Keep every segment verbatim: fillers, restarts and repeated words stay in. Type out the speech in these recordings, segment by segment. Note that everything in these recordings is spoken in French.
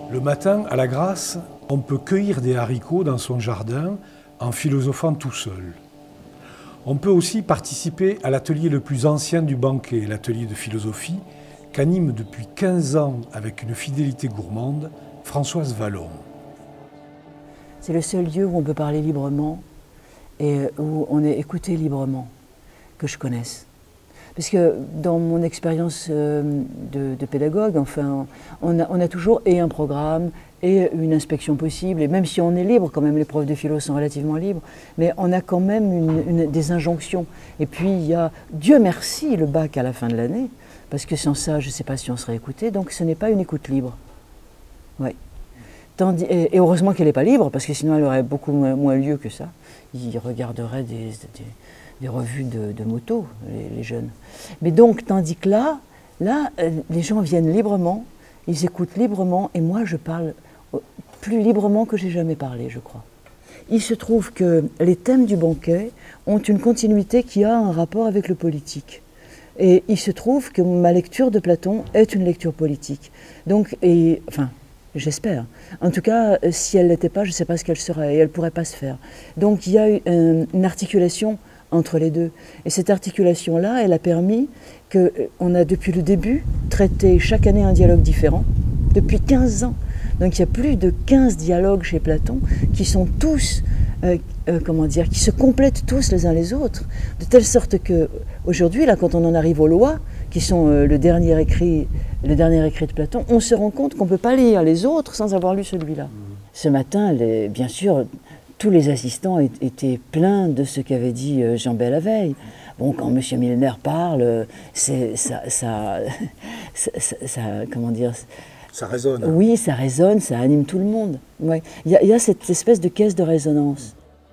Le matin, à la Grâce, on peut cueillir des haricots dans son jardin en philosophant tout seul. On peut aussi participer à l'atelier le plus ancien du banquet, l'atelier de philosophie, qu'anime depuis quinze ans avec une fidélité gourmande Françoise Vallon. C'est le seul lieu où on peut parler librement et où on est écouté librement, que je connaisse. Parce que dans mon expérience de, de pédagogue, enfin, on a, on a toujours et un programme et une inspection possible, et même si on est libre, quand même les profs de philo sont relativement libres, mais on a quand même une, une, des injonctions. Et puis il y a, Dieu merci, le bac à la fin de l'année, parce que sans ça, je ne sais pas si on serait écouté, donc ce n'est pas une écoute libre. Ouais. Tandis, et, et heureusement qu'elle n'est pas libre, parce que sinon elle aurait beaucoup moins, moins lieu que ça. Ils regarderaient des... des des revues de, de moto, les, les jeunes. Mais donc, tandis que là, là, les gens viennent librement, ils écoutent librement, et moi, je parle plus librement que j'ai jamais parlé, je crois. Il se trouve que les thèmes du banquet ont une continuité qui a un rapport avec le politique. Et il se trouve que ma lecture de Platon est une lecture politique. Donc, et, enfin, j'espère. En tout cas, si elle ne l'était pas, je ne sais pas ce qu'elle serait, et elle ne pourrait pas se faire. Donc, il y a une, une articulation entre les deux. Et cette articulation-là, elle a permis qu'on a depuis le début traité chaque année un dialogue différent, depuis quinze ans. Donc il y a plus de quinze dialogues chez Platon qui sont tous, euh, euh, comment dire, qui se complètent tous les uns les autres, de telle sorte qu'aujourd'hui, là, quand on en arrive aux lois, qui sont euh, le, dernier écrit, le dernier écrit de Platon, on se rend compte qu'on ne peut pas lire les autres sans avoir lu celui-là. Mmh. Ce matin, les, bien sûr, tous les assistants étaient pleins de ce qu'avait dit Jean Bel la veille. Bon, quand M. Milner parle, c'est, ça, ça, ça, ça, comment dire, ça résonne. Oui, ça résonne, ça anime tout le monde. Ouais. Il y a, il y a cette espèce de caisse de résonance.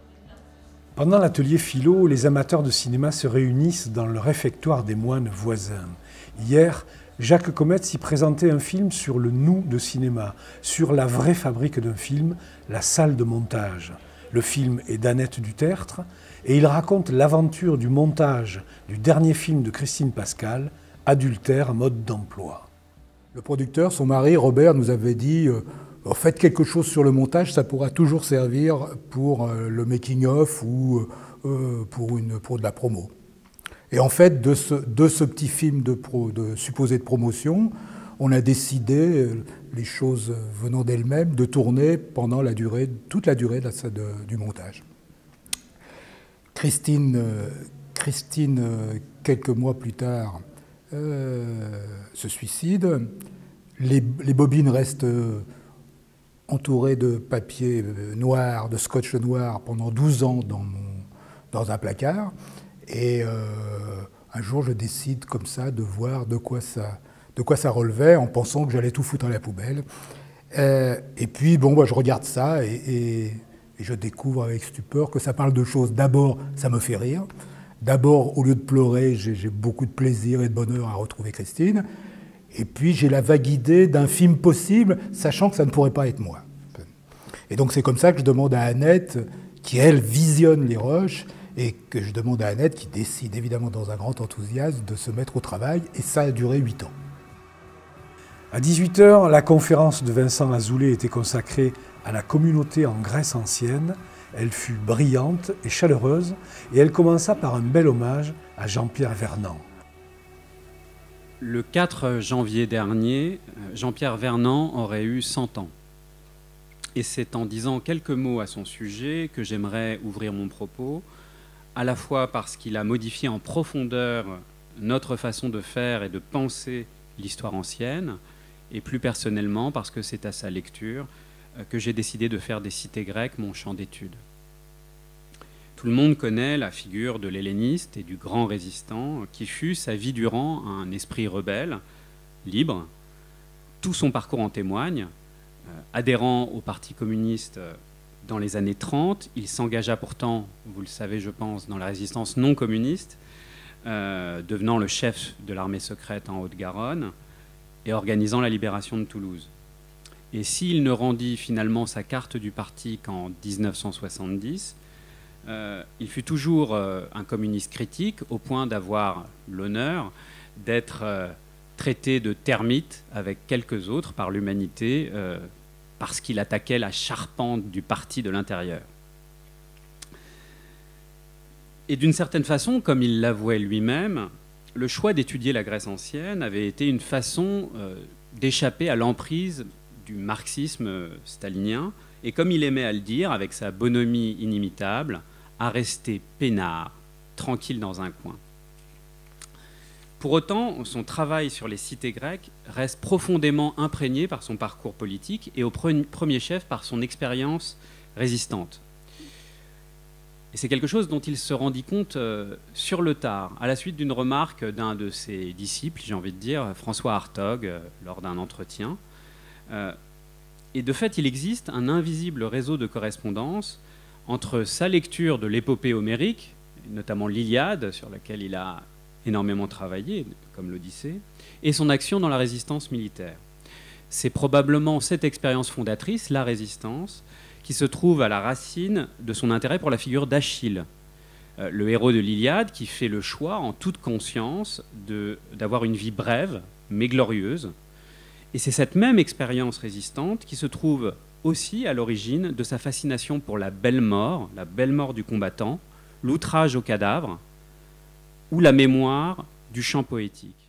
Pendant l'atelier philo, les amateurs de cinéma se réunissent dans le réfectoire des moines voisins. Hier, Jacques Cometz y présentait un film sur le nous de cinéma, sur la vraie fabrique d'un film, la salle de montage. Le film est d'Annette Dutertre et il raconte l'aventure du montage du dernier film de Christine Pascal, Adultère, mode d'emploi. Le producteur, son mari, Robert, nous avait dit euh, « Faites quelque chose sur le montage, ça pourra toujours servir pour euh, le making-of ou euh, pour, une, pour de la promo. » Et en fait, de ce, de ce petit film de, pro, de supposé de promotion, on a décidé, les choses venant d'elles-mêmes, de tourner pendant la durée, toute la durée de la, de, du montage. Christine, euh, Christine euh, quelques mois plus tard, euh, se suicide. Les, les bobines restent euh, entourées de papier euh, noir, de scotch noir pendant douze ans dans, mon, dans un placard. Et euh, un jour, je décide comme ça de voir de quoi ça... de quoi ça relevait, en pensant que j'allais tout foutre à la poubelle. Euh, et puis, bon, bah, je regarde ça et, et, et je découvre avec stupeur que ça parle de choses. D'abord, ça me fait rire. D'abord, au lieu de pleurer, j'ai beaucoup de plaisir et de bonheur à retrouver Christine. Et puis, j'ai la vague idée d'un film possible, sachant que ça ne pourrait pas être moi. Et donc, c'est comme ça que je demande à Annette, qui, elle, visionne les rushs, et que je demande à Annette, qui décide évidemment dans un grand enthousiasme, de se mettre au travail. Et ça a duré huit ans. À dix-huit heures, la conférence de Vincent Azoulay était consacrée à la communauté en Grèce ancienne. Elle fut brillante et chaleureuse, et elle commença par un bel hommage à Jean-Pierre Vernant. Le quatre janvier dernier, Jean-Pierre Vernant aurait eu cent ans. Et c'est en disant quelques mots à son sujet que j'aimerais ouvrir mon propos, à la fois parce qu'il a modifié en profondeur notre façon de faire et de penser l'histoire ancienne, et plus personnellement parce que c'est à sa lecture que j'ai décidé de faire des cités grecques mon champ d'étude. Tout le monde connaît la figure de l'helléniste et du grand résistant qui fut sa vie durant un esprit rebelle, libre. Tout son parcours en témoigne. Adhérent au Parti communiste dans les années trente, il s'engagea pourtant, vous le savez je pense, dans la résistance non communiste, euh, devenant le chef de l'armée secrète en Haute-Garonne et organisant la libération de Toulouse. Et s'il ne rendit finalement sa carte du parti qu'en mille neuf cent soixante-dix, euh, il fut toujours euh, un communiste critique, au point d'avoir l'honneur d'être euh, traité de termite avec quelques autres par l'humanité euh, parce qu'il attaquait la charpente du parti de l'intérieur. Et d'une certaine façon, comme il l'avouait lui-même, le choix d'étudier la Grèce ancienne avait été une façon euh, d'échapper à l'emprise du marxisme stalinien, et comme il aimait à le dire, avec sa bonhomie inimitable, à rester peinard, tranquille dans un coin. Pour autant, son travail sur les cités grecques reste profondément imprégné par son parcours politique et au premier chef par son expérience résistante. Et c'est quelque chose dont il se rendit compte euh, sur le tard, à la suite d'une remarque d'un de ses disciples, j'ai envie de dire, François Hartog, euh, lors d'un entretien. Euh, et de fait, il existe un invisible réseau de correspondance entre sa lecture de l'épopée homérique, notamment l'Iliade, sur laquelle il a énormément travaillé, comme l'Odyssée, et son action dans la résistance militaire. C'est probablement cette expérience fondatrice, la résistance, qui se trouve à la racine de son intérêt pour la figure d'Achille, euh, le héros de l'Iliade qui fait le choix, en toute conscience, de, d'avoir une vie brève, mais glorieuse. Et c'est cette même expérience résistante qui se trouve aussi à l'origine de sa fascination pour la belle mort, la belle mort du combattant, l'outrage au cadavre, ou la mémoire du chant poétique.